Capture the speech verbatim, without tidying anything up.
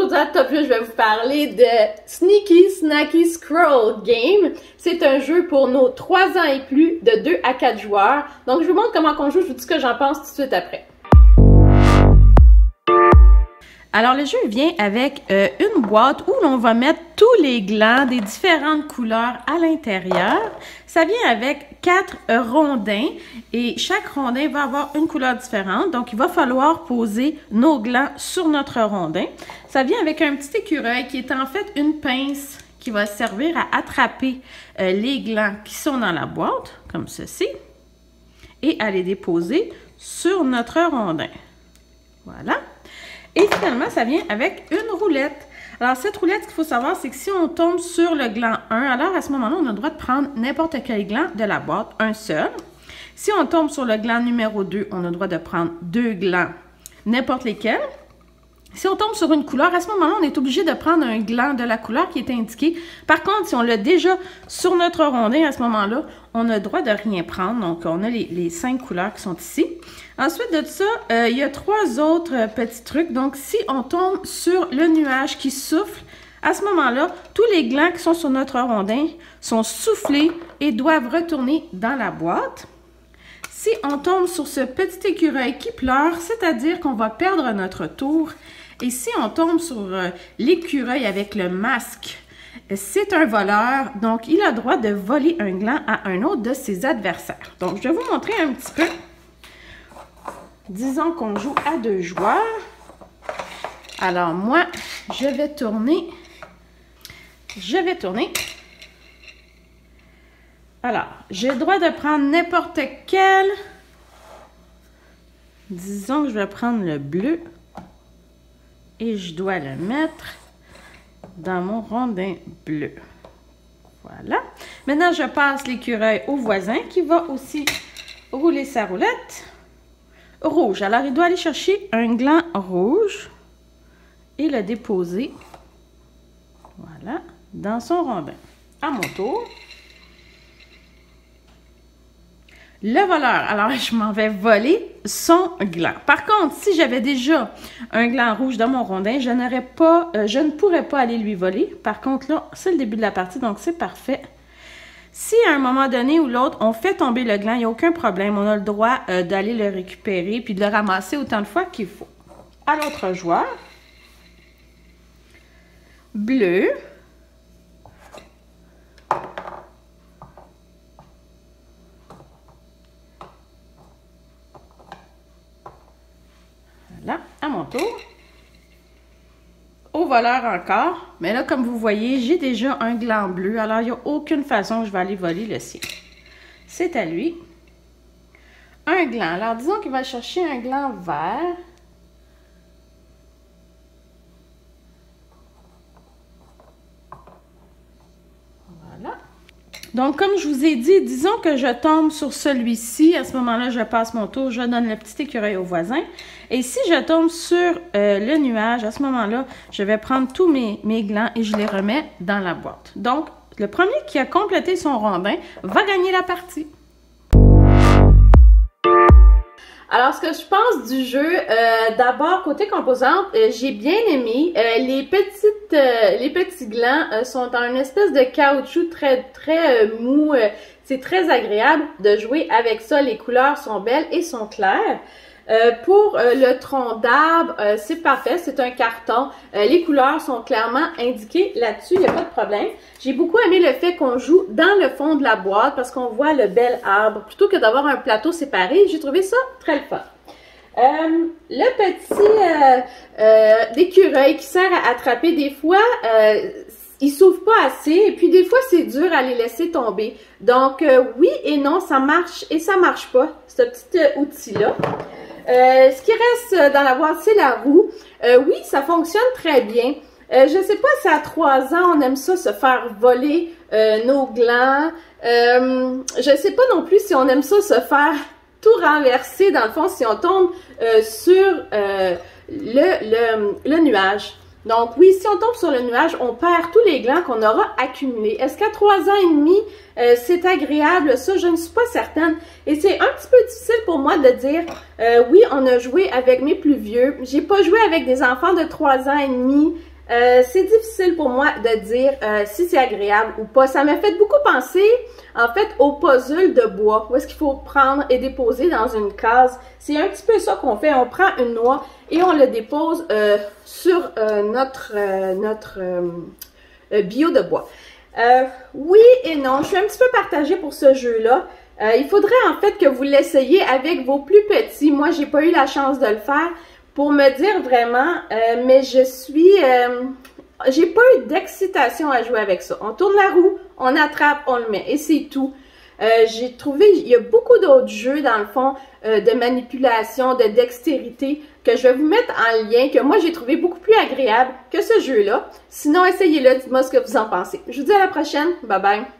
Composante Top huit, je vais vous parler de Sneaky Snacky Scroll Game. C'est un jeu pour nos trois ans et plus de deux à quatre joueurs. Donc, je vous montre comment on joue, je vous dis ce que j'en pense tout de suite après. Alors, le jeu vient avec euh, une boîte où l'on va mettre tous les glands des différentes couleurs à l'intérieur. Ça vient avec quatre euh, rondins et chaque rondin va avoir une couleur différente. Donc, il va falloir poser nos glands sur notre rondin. Ça vient avec un petit écureuil qui est en fait une pince qui va servir à attraper euh, les glands qui sont dans la boîte, comme ceci, et à les déposer sur notre rondin. Voilà. Et finalement, ça vient avec une roulette. Alors, cette roulette, ce qu'il faut savoir, c'est que si on tombe sur le gland un, alors à ce moment-là, on a le droit de prendre n'importe quel gland de la boîte, un seul. Si on tombe sur le gland numéro deux, on a le droit de prendre deux glands, n'importe lesquels. Si on tombe sur une couleur, à ce moment-là, on est obligé de prendre un gland de la couleur qui est indiqué. Par contre, si on l'a déjà sur notre rondin, à ce moment-là, on a le droit de rien prendre. Donc, on a les, les cinq couleurs qui sont ici. Ensuite de ça, euh, il y a trois autres euh, petits trucs. Donc, si on tombe sur le nuage qui souffle, à ce moment-là, tous les glands qui sont sur notre rondin sont soufflés et doivent retourner dans la boîte. Si on tombe sur ce petit écureuil qui pleure, c'est-à-dire qu'on va perdre notre tour. Et si on tombe sur euh, l'écureuil avec le masque, c'est un voleur, donc il a le droit de voler un gland à un autre de ses adversaires. Donc, je vais vous montrer un petit peu. Disons qu'on joue à deux joueurs. Alors, moi, je vais tourner. Je vais tourner. Alors, j'ai le droit de prendre n'importe quel. Disons que je vais prendre le bleu. Et je dois le mettre dans mon rondin bleu. Voilà. Maintenant, je passe l'écureuil au voisin qui va aussi rouler sa roulette. Rouge. Alors, il doit aller chercher un gland rouge et le déposer, voilà, dans son rondin. À mon tour. Le voleur, alors je m'en vais voler son gland. Par contre, si j'avais déjà un gland rouge dans mon rondin, je n'aurais pas, euh, je ne pourrais pas aller lui voler. Par contre, là, c'est le début de la partie, donc c'est parfait. Si à un moment donné ou l'autre, on fait tomber le gland, il n'y a aucun problème. On a le droit euh, d'aller le récupérer puis de le ramasser autant de fois qu'il faut. À l'autre joueur, bleu. Voilà, à mon tour. Au voleur encore. Mais là, comme vous voyez, j'ai déjà un gland bleu. Alors, il n'y a aucune façon que je vais aller voler le sien. C'est à lui. Un gland. Alors, disons qu'il va chercher un gland vert. Voilà. Donc, comme je vous ai dit, disons que je tombe sur celui-ci. À ce moment-là, je passe mon tour, je donne le petit écureuil au voisin. Et si je tombe sur euh, le nuage, à ce moment-là, je vais prendre tous mes, mes glands et je les remets dans la boîte. Donc, le premier qui a complété son rondin va gagner la partie. Alors, ce que je pense du jeu, euh, d'abord, côté composante, euh, j'ai bien aimé. Euh, les petites, euh, les petits glands euh, sont en une espèce de caoutchouc très, très euh, mou. Euh, c'est très agréable de jouer avec ça. Les couleurs sont belles et sont claires. Euh, pour euh, le tronc d'arbre, euh, c'est parfait, c'est un carton. Euh, les couleurs sont clairement indiquées là-dessus, il n'y a pas de problème. J'ai beaucoup aimé le fait qu'on joue dans le fond de la boîte parce qu'on voit le bel arbre. Plutôt que d'avoir un plateau séparé, j'ai trouvé ça très le fun. Euh, le petit euh, euh, écureuil qui sert à attraper, des fois, euh, ils s'ouvrent pas assez et puis des fois, c'est dur à les laisser tomber. Donc, euh, oui et non, ça marche et ça marche pas, ce petit euh, outil-là. Euh, ce qui reste dans la boîte, c'est la roue. Euh, oui, ça fonctionne très bien. Euh, je ne sais pas si à trois ans, on aime ça, se faire voler euh, nos glands. Euh, je ne sais pas non plus si on aime ça, se faire tout renverser, dans le fond, si on tombe euh, sur euh, le, le, le nuage. Donc oui, si on tombe sur le nuage, on perd tous les glands qu'on aura accumulés. Est-ce qu'à trois ans et demi, euh, c'est agréable? Ça, je ne suis pas certaine. Et c'est un petit peu difficile pour moi de dire, euh, oui, on a joué avec mes plus vieux. J'ai pas joué avec des enfants de trois ans et demi. Euh, c'est difficile pour moi de dire euh, si c'est agréable ou pas. Ça m'a fait beaucoup penser, en fait, au puzzle de bois, où est-ce qu'il faut prendre et déposer dans une case. C'est un petit peu ça qu'on fait. On prend une noix et on le dépose euh, sur euh, notre, euh, notre euh, bio de bois. Euh, oui et non, je suis un petit peu partagée pour ce jeu-là. Euh, il faudrait en fait que vous l'essayiez avec vos plus petits. Moi, j'ai pas eu la chance de le faire pour me dire vraiment, euh, mais je suis... Euh, j'ai pas eu d'excitation à jouer avec ça. On tourne la roue, on attrape, on le met et c'est tout. Euh, j'ai trouvé, il y a beaucoup d'autres jeux dans le fond euh, de manipulation, de dextérité que je vais vous mettre en lien, que moi j'ai trouvé beaucoup plus agréable que ce jeu-là. Sinon, essayez-le, dites-moi ce que vous en pensez. Je vous dis à la prochaine, bye bye!